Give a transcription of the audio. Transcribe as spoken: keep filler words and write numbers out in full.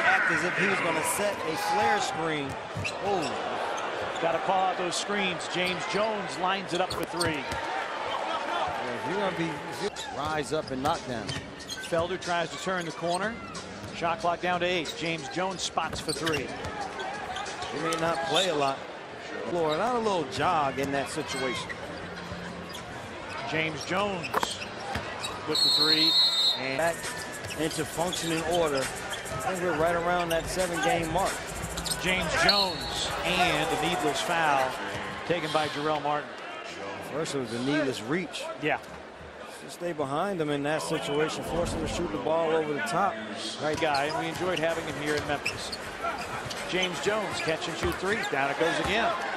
act as if he was going to set a flare screen. Oh, got to call out those screens. James Jones lines it up for three. yeah, if you're going to be if you rise up and knock down. Felder tries to turn the corner. Shot clock down to eight. James Jones spots for three. He may not play a lot. Floor, not a little jog in that situation. James Jones with the three. And back into functioning order. I think we're right around that seven-game mark. James Jones and a needless foul taken by Jarrell Martin. First, it was a needless reach. Yeah. Just stay behind him in that situation, force him to shoot the ball over the top. Right guy, and we enjoyed having him here in Memphis. James Jones catch and shoot three. Down it goes again.